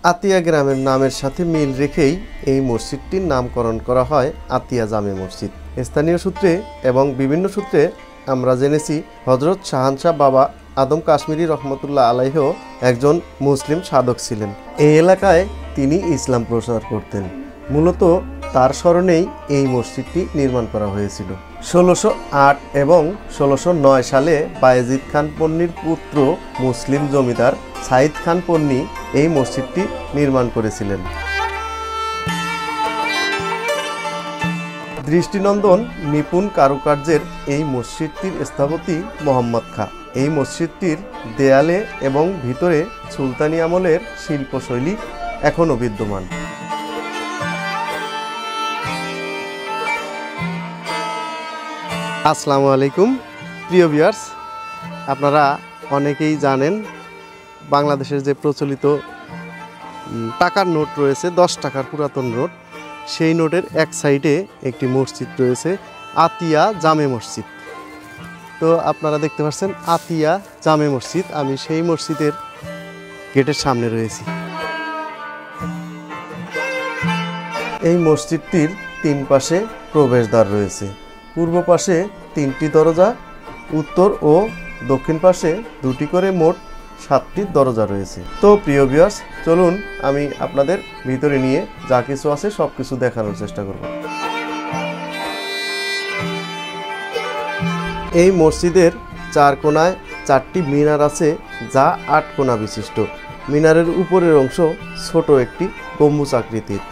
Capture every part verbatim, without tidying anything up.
আতিয়া গ্রামের নামের সাথে মিল রেখেই এই মসজিদটির নামকরণ করা হয় আতিয়া জামে মসজিদ। স্থানীয় সূত্রে এবং বিভিন্ন সূত্রে আমরা জেনেছি হজরত শাহানশাহ বাবা আদম কাশ্মীরি রহমতুল্লাহ আলাইহিও একজন মুসলিম সাধক ছিলেন। এই এলাকায় তিনি ইসলাম প্রচার করতেন। মূলত তার স্মরণেই এই মসজিদটি নির্মাণ করা হয়েছিল। ষোলোশো আট এবং ষোলোশো নয় সালে বায়েজিদ খান পন্নীর পুত্র মুসলিম জমিদার সাইদ খান পন্নী এই মসজিদটি নির্মাণ করেছিলেন। দৃষ্টিনন্দন নিপুণ কারুকার্যের এই মসজিদটির স্থপতি মোহাম্মদ খাঁ। এই মসজিদটির দেয়ালে এবং ভিতরে সুলতানি আমলের শিল্পশৈলী এখনও বিদ্যমান। আসসালামু আলাইকুম প্রিয় ভিউয়ার্স, আপনারা অনেকেই জানেন বাংলাদেশের যে প্রচলিত টাকার নোট রয়েছে, দশ টাকার পুরাতন নোট, সেই নোটের এক সাইডে একটি মসজিদ রয়েছে, আতিয়া জামে মসজিদ। তো আপনারা দেখতে পাচ্ছেন আতিয়া জামে মসজিদ। আমি সেই মসজিদের গেটের সামনে রয়েছি। এই মসজিদটির তিন পাশে প্রবেশদ্বার রয়েছে। পূর্ব পাশে তিনটি দরজা, উত্তর ও দক্ষিণ পাশে দুটি করে মোট সাতটি দরজা রয়েছে। তো প্রিয় ভিউয়ার্স, চলুন আমি আপনাদের ভিতরে নিয়ে যা কিছু আছে সব কিছু দেখানোর চেষ্টা করব। এই মসজিদের চার কোণায় চারটি মিনার আছে, যা আট কোণা বিশিষ্ট। মিনারের উপরের অংশ ছোট একটি গম্বুজ আকৃতির।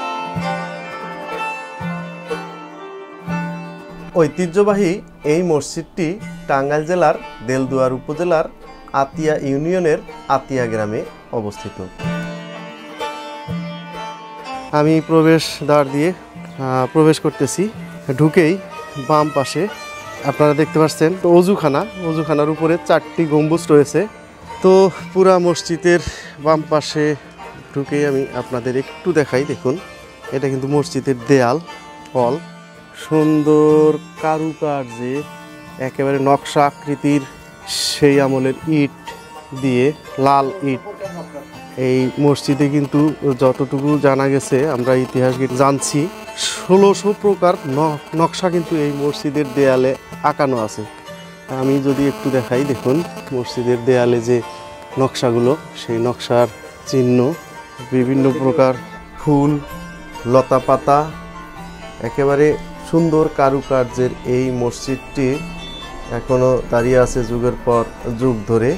ঐতিহ্যবাহী এই মসজিদটি টাঙ্গাইল জেলার দেলদুয়ার উপজেলার আতিয়া ইউনিয়নের আতিয়া গ্রামে অবস্থিত। আমি প্রবেশদ্বার দিয়ে প্রবেশ করতেছি। ঢুকেই বাম পাশে আপনারা দেখতে পাচ্ছেন তো অজুখানা। অজুখানার উপরে চারটি গম্বুজ রয়েছে। তো পুরা মসজিদের বাম পাশে ঢুকেই আমি আপনাদের একটু দেখাই। দেখুন, এটা কিন্তু মসজিদের দেয়াল হল। সুন্দর কারুকার্যে একেবারে নকশা আকৃতির সেই আমলের ইট দিয়ে, লাল ইট। এই মসজিদে কিন্তু যতটুকু জানা গেছে, আমরা ইতিহাস জানছি, ষোলোশো প্রকার নকশা কিন্তু এই মসজিদের দেয়ালে আঁকানো আছে। আমি যদি একটু দেখাই, দেখুন মসজিদের দেয়ালে যে নকশাগুলো, সেই নকশার চিহ্ন, বিভিন্ন প্রকার ফুল, লতা পাতা, একেবারে সুন্দর কারুকার্যের এই মসজিদটি এখনো দাঁড়িয়ে আছে যুগের পর যুগ ধরে।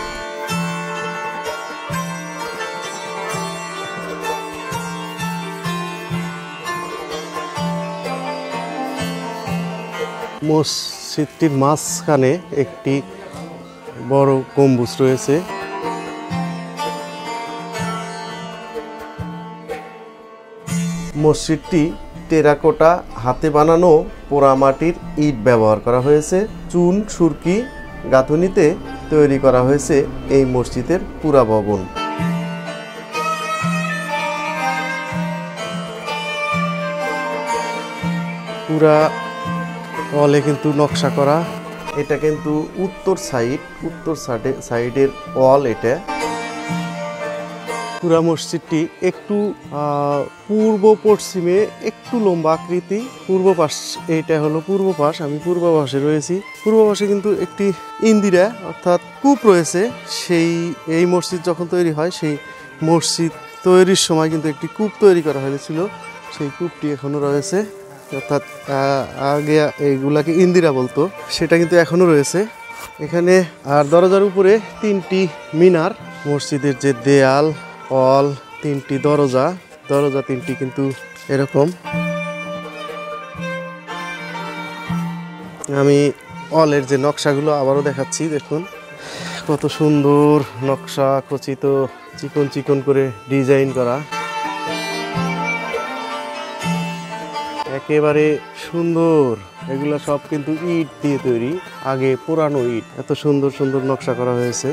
মসজিদটির মাঝখানে একটি বড় গম্বুজ রয়েছে। মসজিদটি টেরাকোটা হাতে বানানো পোড়ামাটির ইট ব্যবহার করা হয়েছে। চুন সুরকি গাঁথুনিতে তৈরি করা হয়েছে এই মসজিদের পুরা ভবন। পুরা ওয়ালে কিন্তু নকশা করা। এটা কিন্তু উত্তর সাইড, উত্তর সাইডে সাইডের ওয়াল। এটা পুরা মসজিদটি একটু পূর্ব পশ্চিমে একটু লম্বা আকৃতি। পূর্ব পাশ, এইটা হলো পূর্ব পাশ, আমি পূর্ব পাশে রয়েছি। পূর্ব পাশে কিন্তু একটি ইন্দিরা অর্থাৎ কূপ রয়েছে। সেই এই মসজিদ যখন তৈরি হয়, সেই মসজিদ তৈরির সময় কিন্তু একটি কূপ তৈরি করা হয়েছিল। সেই কূপটি এখনো রয়েছে, অর্থাৎ আগে এইগুলাকে ইন্দিরা বলতো, সেটা কিন্তু এখনো রয়েছে এখানে। আর দরজার উপরে তিনটি মিনার। মসজিদের যে দেয়াল, অল, তিনটি দরজা, দরজা তিনটি কিন্তু এরকম। আমি অলের যে নকশাগুলো আবারও দেখাচ্ছি। দেখুন কত সুন্দর নকশা, খচিত চিকন চিকন করে ডিজাইন করা, একেবারে সুন্দর। এগুলো সব কিন্তু ইট দিয়ে তৈরি, আগে পুরানো ইট। এত সুন্দর সুন্দর নকশা করা হয়েছে।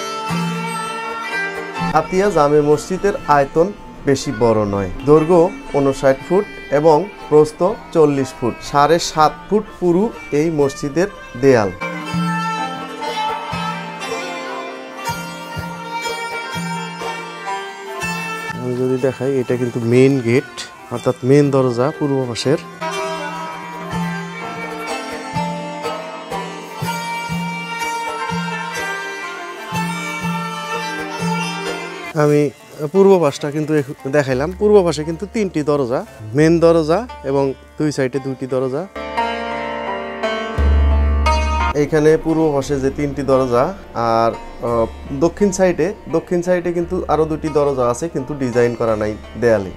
আতিয়া জামে মসজিদের আয়তন বেশি বড় নয়। দৈর্ঘ্য উনষাট ফুট এবং প্রস্থ চল্লিশ ফুট। সাড়ে সাত ফুট পুরু এই মসজিদের দেয়াল। আমি যদি দেখাই, এটা কিন্তু মেইন গেট, অর্থাৎ মেইন দরজা পূর্ব পাশের। আমি পূর্ব পাশটা কিন্তু দেখাইলাম। পূর্ব পাশে কিন্তু তিনটি দরজা, মেন দরজা এবং দুই সাইডে দুইটি দরজা। এইখানে পূর্ব পাশে যে তিনটি দরজা, আর দক্ষিণ সাইডে দক্ষিণ সাইডে কিন্তু আরো দুটি দরজা আছে, কিন্তু ডিজাইন করা নাই দেয়ালে।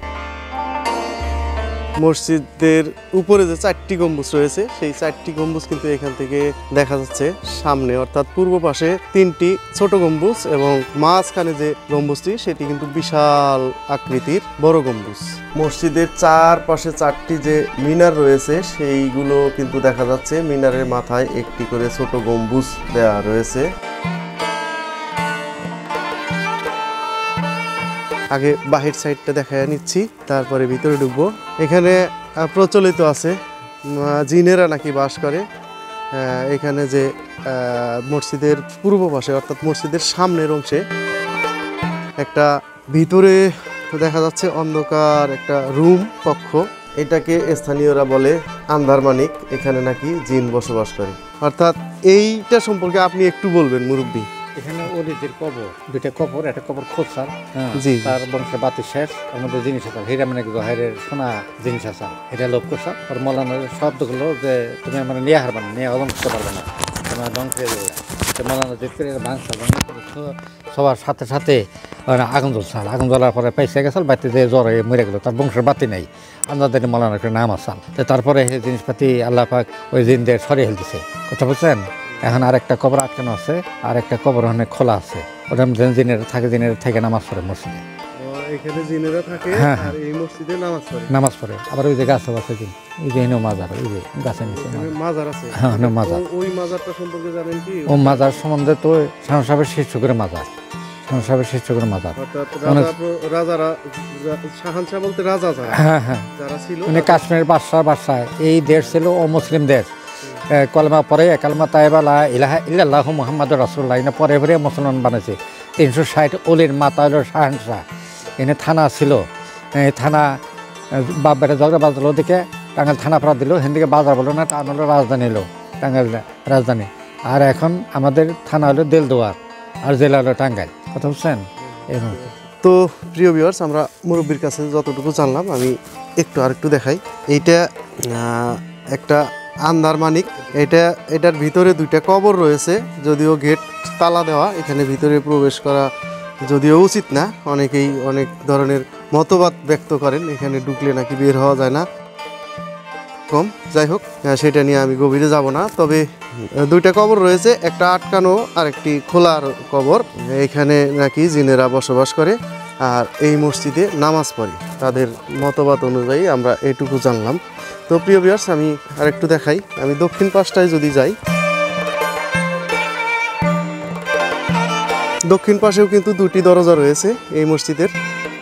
মসজিদের উপরে যে চারটি গম্বুজ রয়েছে, সেই চারটি গম্বুজ কিন্তু এখান থেকে দেখা যাচ্ছে সামনে, অর্থাৎ পূর্ব পাশে তিনটি ছোট গম্বুজ এবং মাঝখানে যে গম্বুজটি সেটি কিন্তু বিশাল আকৃতির বড় গম্বুজ। মসজিদের চারপাশে চারটি যে মিনার রয়েছে সেইগুলো কিন্তু দেখা যাচ্ছে। মিনারের মাথায় একটি করে ছোট গম্বুজ দেওয়া রয়েছে। আগে বাহির সাইডটা দেখা নিচ্ছি, তারপরে ভিতরে ঢুকবো। এখানে প্রচলিত আছে জিনেরা নাকি বাস করে। এখানে যে মসজিদের পূর্ব পাশে, অর্থাৎ মসজিদের সামনের অংশে একটা ভিতরে দেখা যাচ্ছে অন্ধকার একটা রুম, কক্ষ। এটাকে স্থানীয়রা বলে আন্দারমানিক। এখানে নাকি জিন বসবাস করে। অর্থাৎ এইটা সম্পর্কে আপনি একটু বলবেন মুরব্বী। এখানে অলিদের কবর, দুইটা কবর, একটা কবর খোঁজা, তার বংশের বাতি শেষ, ওর মধ্যে জিনিস আছে, হিরা মানে জহেরের সোনা জিনিস আছে, এটা লোভ করছা। আর মৌলানার শব্দগুলো যে তুমি আমার নিয়ে হারবে না, নিয়ে হজম করতে পারবে না, তোমার ধ্বংস হয়ে যাবে। মৌলানা দেখতে ভাঙছা সবার সাথে সাথে আগুন জ্বলছাল, আগুন জ্বলার পরে পয়সা গেছাল, বাড়িতে যে জ্বর হয়ে মরে গেল, তার বংশের বাতি নেই। আন্দাজের মৌলানার একটা নাম আসাল। তো তারপরে সেই জিনিসপাতি আল্লাহ পাক ওই জিনদের সরিয়ে ফেলতেছে। কথা বলছেন? এখন আরেকটা কবর আটকানো আছে, আর একটা কবর ওখানে খোলা আছে। ওটা জিনেরা থাকে, জিনেরা থেকে নামাজ পড়ে মসজিদে। এখানে জিনেরা থাকে আর এই মসজিদে নামাজ পড়ে। নামাজ পড়ে। আবার ওই যে গাছ আছে, কি ওই যে এনে মাজার, ওই যে গাছের নিচে মাজার আছে। হ্যাঁ, মাজার। ওই মাজারটা সম্পর্কে জানেন কি? ও মাজার সম্বন্ধে তো শাহ সাহেবের শীর্ষ করে মাজার, শাহ সাহেবের শীর্ষ করে মাজার। অর্থাৎ রাজা, রাজারা, শাহানশাহ বলতে রাজা যারা, হ্যাঁ হ্যাঁ, যারা ছিল, মানে কাশ্মীরের বাদশাহ বাদশাহ। এই দেশ ছিল অমুসলিম দেশ। কলমা পরে কালমা তাইবা লা ইলাহা ইল্লাল্লাহু মুহাম্মাদুর রাসূলুল্লাহ, এনে পরে পরে মুসলমান বানাইছে। তিনশো ষাট অলির মাতা হলো শাহানশাহ। এনে থানা ছিল, এই থানা বাপ বেটা ঝগড়া বাজলো দিকে টাঙ্গাইল থানা পাড়া দিল, হেন দিকে বাজার বলো না, টান হলো রাজধানী, এলো টাঙ্গাইল রাজধানী। আর এখন আমাদের থানা হলো দেলদুয়ার, আর জেলা হলো টাঙ্গাইল। কথা বুঝছেন? এরকম। তো প্রিয় ভিউয়ার্স, আমরা মুরব্বীর কাছে যতটুকু জানলাম আমি একটু আর একটু দেখাই। এইটা একটা আন্দারমানিক। এটা এটার ভিতরে দুইটা কবর রয়েছে, যদিও গেট তালা দেওয়া, এখানে ভিতরে প্রবেশ করা যদিও উচিত না। অনেকেই অনেক ধরনের মতবাদ ব্যক্ত করেন, এখানে ঢুকলে নাকি বের হওয়া যায় না। কম যাই হোক, সেটা নিয়ে আমি গভীরে যাব না। তবে দুইটা কবর রয়েছে, একটা আটকানো আর একটি খোলার কবর। এখানে নাকি জিনেরা বসবাস করে আর এই মসজিদে নামাজ পড়ে। তাদের মতবাদ অনুযায়ী আমরা এইটুকু জানলাম। তো প্রিয় ভিউয়ার্স, আমি আর একটু দেখাই। আমি দক্ষিণ পাশটায় যদি যাই, দক্ষিণ পাশেও কিন্তু দুটি দরজা রয়েছে এই মসজিদের।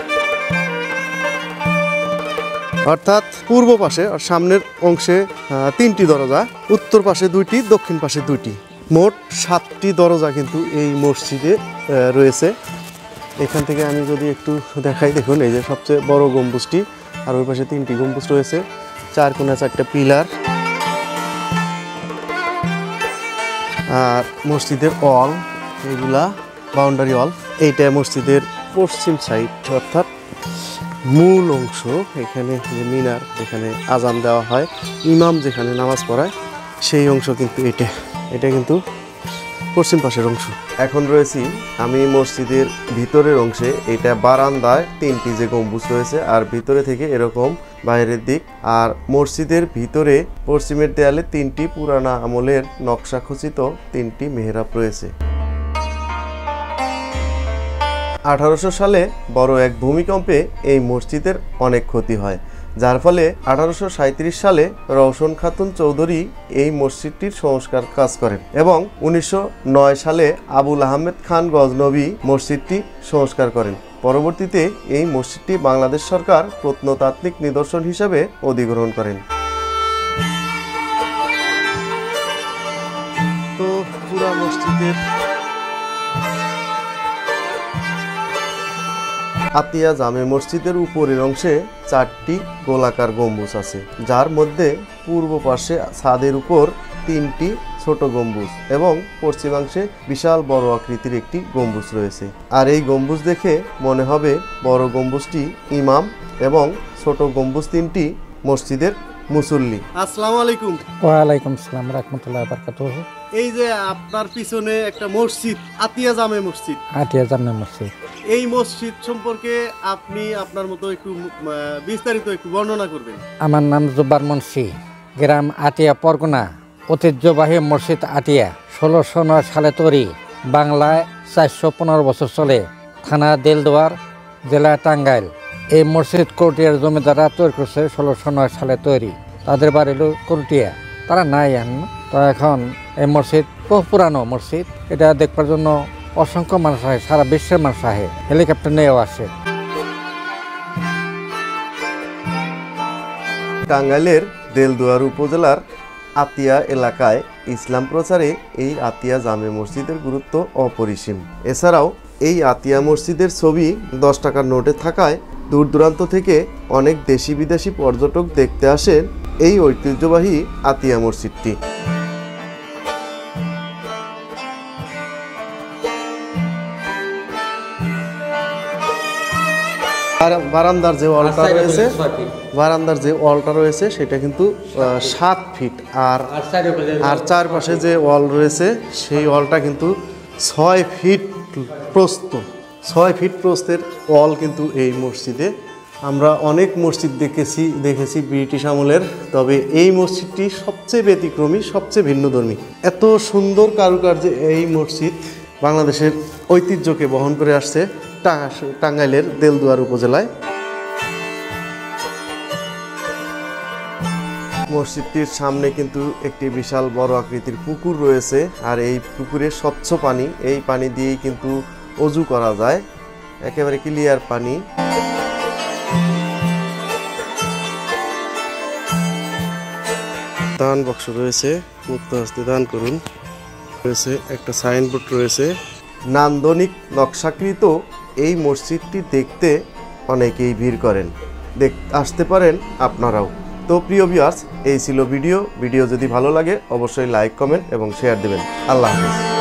অর্থাৎ পূর্ব পাশে আর সামনের অংশে তিনটি দরজা, উত্তর পাশে দুইটি, দক্ষিণ পাশে দুইটি, মোট সাতটি দরজা কিন্তু এই মসজিদে রয়েছে। এখান থেকে আমি যদি একটু দেখাই, দেখুন এই যে সবচেয়ে বড় গম্বুজটি, আর ওই পাশে তিনটি গম্বুজ রয়েছে, চার কোণা চারটা পিলার। আর মসজিদের অল, এগুলা বাউন্ডারি অল। এইটা মসজিদের পশ্চিম সাইড, অর্থাৎ মূল অংশ। এখানে যে মিনার, যেখানে আজান দেওয়া হয়, ইমাম যেখানে নামাজ পড়ায়, সেই অংশ কিন্তু এটা এটা কিন্তু পশ্চিম পাশের অংশ। এখন রয়েছি আমি মসজিদের ভিতরের অংশে। এটা বারান্দায় তিনটি যে গম্বুজ রয়েছে, আর ভিতরে থেকে এরকম বাইরের দিক। আর মসজিদের ভিতরে পশ্চিমের দেয়ালে তিনটি পুরানা আমলের নকশা খচিত তিনটি মেহরাব রয়েছে। আঠারোশো সালে বড় এক ভূমিকম্পে এই মসজিদের অনেক ক্ষতি হয়, যার ফলে আঠারোশো সাঁইত্রিশ সালে রওশন খাতুন চৌধুরী এই মসজিদটির সংস্কার কাজ করেন এবং উনিশশো নয় সালে আবুল আহমেদ খান গজনবী মসজিদটি সংস্কার করেন। পরবর্তীতে এই মসজিদটি বাংলাদেশ সরকার প্রত্নতাত্ত্বিক নিদর্শন হিসেবে অধিগ্রহণ করেন। তো পুরা মসজিদের আতিয়া জামে মসজিদের উপরের অংশে চারটি গোলাকার গম্বুজ আছে, যার মধ্যে পূর্ব পাশে ছাদের উপর তিনটি ছোট গম্বুজ এবং পশ্চিমাংশে বিশাল বড় আকৃতির একটি গম্বুজ রয়েছে। আর এই গম্বুজ দেখে মনে হবে বড় গম্বুজটি ইমাম এবং ছোট গম্বুজ তিনটি মসজিদের মুসল্লি। আসসালামু আলাইকুম। ওয়ালাইকুম আসসালাম রাহমাতুল্লাহি ওয়া বারাকাতুহু। এই যে আপনার পিছনে একটা মসজিদ, আতিয়া জামে মসজিদ। আতিয়া জামে মসজিদ, এই মসজিদ সম্পর্কে আপনি আপনার মতো একটু বিস্তারিত একটু বর্ণনা করবেন। আমার নাম জুব্বার মুন্সি, গ্রাম আতিয়া পরগনা। ঐতিহ্যবাহী মসজিদ আতিয়া ষোলোশো নয় সালে তৈরি, বাংলায় চারশো পনেরো বছর চলে, থানা দেলদুয়ার, জেলা টাঙ্গাইল। এই মসজিদ কোটিয়ার জমিদাররা তৈরি করছে ষোলোশো নয় সালে তৈরি। তাদের বাড়ি হলো কোটিয়া, তারা নাই এখন। তো এখন এই মসজিদ বহু পুরানো মসজিদ, এটা দেখবার জন্য অসংখ্য মানুষ আসে, সারা বিশ্বের মানুষ আসে, হেলিকপ্টার নিয়েও আসে। টাঙ্গাইলের দেলদুয়ার উপজেলার আতিয়া এলাকায় ইসলাম প্রচারে এই আতিয়া জামে মসজিদের গুরুত্ব অপরিসীম। এছাড়াও এই আতিয়া মসজিদের ছবি দশ টাকার নোটে থাকায় দূর দূরান্ত থেকে অনেক দেশি বিদেশি পর্যটক দেখতে আসেন এই ঐতিহ্যবাহী আতিয়া মসজিদটি। বারান্দার যে ওয়ালটা রয়েছে বারান্দার যে ওয়ালটা রয়েছে সেটা কিন্তু সাত ফিট, আর আর চারপাশে যে ওয়াল রয়েছে সেই ওয়ালটা কিন্তু ছয় ফিট প্রস্থ। ছয় ফিট প্রস্থের ওয়াল কিন্তু এই মসজিদে। আমরা অনেক মসজিদ দেখেছি দেখেছি ব্রিটিশ আমলের, তবে এই মসজিদটি সবচেয়ে ব্যতিক্রমী, সবচেয়ে ভিন্নধর্মী। এত সুন্দর কারুকার্যে এই মসজিদ বাংলাদেশের ঐতিহ্যকে বহন করে আসছে টাঙ্গাইলের দেলদুয়ার উপজেলায়। মসজিদটির সামনে কিন্তু একটি বিশাল বড় আকৃতির পুকুর রয়েছে, আর এই পুকুরের স্বচ্ছ পানি, এই পানি দিয়েই কিন্তু অজু করা যায়, একেবারে ক্লিয়ার পানি। দান বক্স রয়েছে, মুক্ত হস্তে দান করুন রয়েছে, একটা সাইনবোর্ড রয়েছে। নান্দনিক নকশাকৃত এই মসজিদটি দেখতে অনেকেই ভিড় করেন, দেখ আসতে পারেন আপনারাও। তো প্রিয় ভিউয়ার্স, এই ছিল ভিডিও ভিডিও যদি ভালো লাগে অবশ্যই লাইক, কমেন্ট এবং শেয়ার দেবেন। আল্লাহ হাফেজ।